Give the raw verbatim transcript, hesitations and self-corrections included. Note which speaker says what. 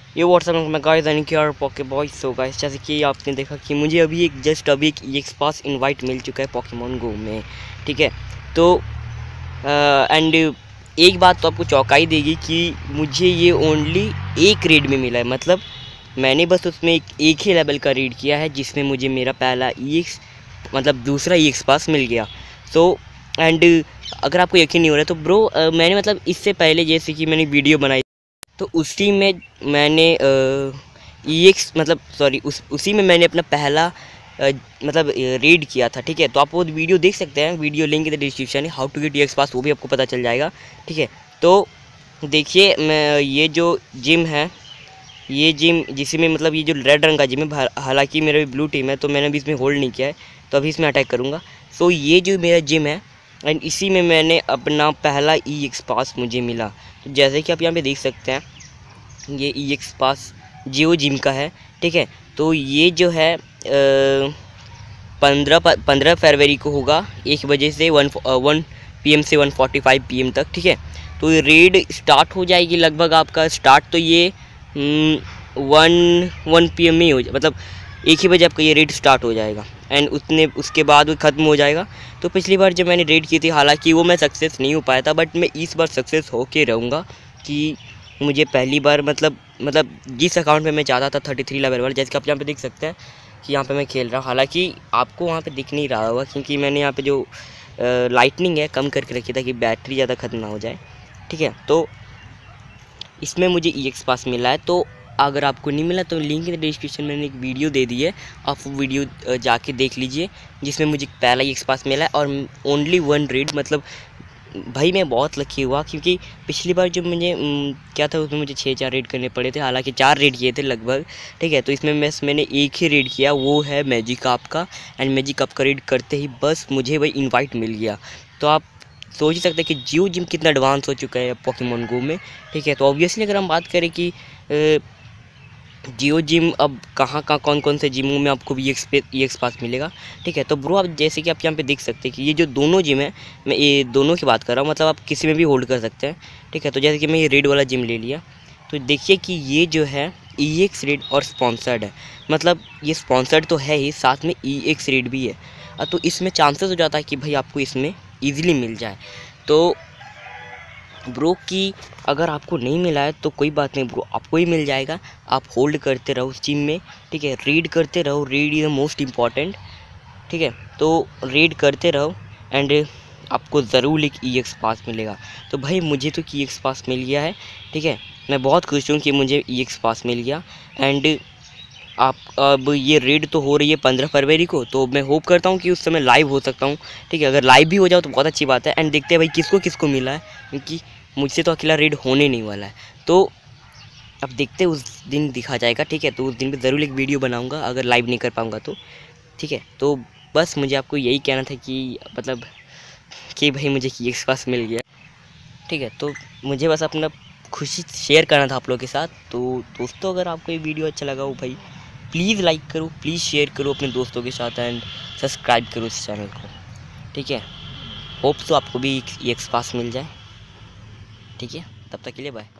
Speaker 1: ये व्हाट्सएप में guys and care पॉके बॉयज। सो गाइस जैसे कि आपने देखा कि मुझे अभी एक जस्ट अभी एक ईएक्स पास इनवाइट मिल चुका है पोकेमॉन गो में, ठीक है। तो एंड एक बात तो आपको चौंकाई देगी कि मुझे ये ओनली एक रेड में मिला है। मतलब मैंने बस उसमें एक, एक ही लेवल का रेड किया है जिसमें मुझे मेरा पहला ईएक्स मतलब दूसरा ईएक्स पास मिल गया। सो एंड अगर आपको यकीन नहीं हो रहा है तो ब्रो मैंने मतलब इससे पहले जैसे कि मैंने वीडियो बनाई तो उसी में मैंने ईएक्स मतलब सॉरी उस उसी में मैंने अपना पहला आ, मतलब रेड किया था, ठीक है। तो आप वो वीडियो देख सकते हैं, video link in the description है, how to get EX pass, वो भी आपको पता चल जाएगा, ठीक है। तो देखिए मैं ये जो जिम है, ये जिम जिसमें मतलब ये जो रेड रंग का जिम है, हालांकि मेरा भी ब्लू टीम है तो मैंने अभी इसमें होल्ड नहीं किया है, तो अभी इसमें अटैक करूँगा। सो ये जो मेरा जिम है एंड इसी में मैंने अपना पहला ईएक्स पास मुझे मिला। तो जैसे कि आप यहाँ पे देख सकते हैं ये ईएक्स पास जियो जिम का है, ठीक है। तो ये जो है पंद्रह पंद्रह फरवरी को होगा एक बजे से वन वन पी एम से one forty five P M तक, ठीक है। तो ये रेड स्टार्ट हो जाएगी लगभग आपका स्टार्ट तो ये वन वन पी एम में ही हो जाए, मतलब एक ही बजे आपका ये रेड स्टार्ट हो जाएगा एंड उतने उसके बाद वो ख़त्म हो जाएगा। तो पिछली बार जब मैंने रेड की थी हालांकि वो मैं सक्सेस नहीं हो पाया था, बट मैं इस बार सक्सेस होके रहूँगा कि मुझे पहली बार मतलब मतलब जिस अकाउंट में मैं चाहता था थर्टी थ्री लेवल वाला, जैसे कि आप यहाँ पे देख सकते हैं कि यहाँ पे मैं खेल रहा हूँ। हालांकि आपको वहाँ पे दिख नहीं रहा होगा क्योंकि मैंने यहाँ पे जो लाइटनिंग है कम करके रखी ताकि बैटरी ज़्यादा ख़त्म ना हो जाए, ठीक है। तो इसमें मुझे ईएक्स पास मिला है। तो अगर आपको नहीं मिला तो लिंक इन डिस्क्रिप्शन में मैंने एक वीडियो दे दी है, आप वो वीडियो जाके देख लीजिए जिसमें मुझे पहला ईएक्स पास मिला है और ओनली वन रेड। मतलब भाई मैं बहुत लकी हुआ क्योंकि पिछली बार जब मुझे क्या था उसमें मुझे छः चार रेड करने पड़े थे, हालांकि चार रेड किए थे लगभग, ठीक है। तो इसमें मैं मैंने एक ही रेड किया, वो है मैजिक कप का, एंड मैजिक कप का रेड करते ही बस मुझे वही इनवाइट मिल गया। तो आप सोच ही सकते हैं कि जियो जिम कितना एडवांस हो चुका है पोकेमॉन गो में, ठीक है। तो ऑब्वियसली अगर हम बात करें कि जियो जिम अब कहाँ कहाँ कौन कौन से जिमों में आपको भी ईएक्स पास मिलेगा, ठीक है। तो ब्रो आप जैसे कि आप यहाँ पे देख सकते हैं कि ये जो दोनों जिम है, मैं ये दोनों की बात कर रहा हूँ, मतलब आप किसी में भी होल्ड कर सकते हैं, ठीक है। तो जैसे कि मैं ये रेड वाला जिम ले लिया तो देखिए कि ये जो है ईएक्स रेड और स्पॉन्सर्ड है, मतलब ये स्पॉन्सर्ड तो है ही, साथ में ईएक्स रेड भी है। तो इसमें चांसेस हो जाता है कि भाई आपको इसमें ईजिली मिल जाए। तो ब्रो की अगर आपको नहीं मिला है तो कोई बात नहीं ब्रो, आपको ही मिल जाएगा। आप होल्ड करते रहो उस जिम में, ठीक है। रीड करते रहो, read is the most important, ठीक है। तो रीड करते रहो एंड आपको ज़रूर एक ईएक्स पास मिलेगा। तो भाई मुझे तो ईएक्स पास मिल गया है, ठीक है। मैं बहुत खुश हूँ कि मुझे ईएक्स पास मिल गया। एंड आप अब ये रेड तो हो रही है पंद्रह फरवरी को, तो मैं होप करता हूँ कि उस समय लाइव हो सकता हूँ, ठीक है। अगर लाइव भी हो जाओ तो बहुत अच्छी बात है। एंड देखते हैं भाई किसको किसको मिला है, क्योंकि मुझसे तो अकेला रेड होने नहीं वाला है। तो अब देखते हैं, उस दिन दिखा जाएगा, ठीक है। तो उस दिन पे ज़रूर एक वीडियो बनाऊँगा अगर लाइव नहीं कर पाऊँगा तो, ठीक है। तो बस मुझे आपको यही कहना था कि मतलब कि भाई मुझे ईएक्स पास मिल गया, ठीक है। तो मुझे बस अपना खुशी शेयर करना था आप लोगों के साथ। तो दोस्तों अगर आपको ये वीडियो अच्छा लगा हो भाई प्लीज़ लाइक करो, प्लीज़ शेयर करो अपने दोस्तों के साथ एंड सब्सक्राइब करो इस चैनल को, ठीक है। होप तो आपको भी ईएक्स पास मिल जाए, ठीक है। तब तक के लिए बाय।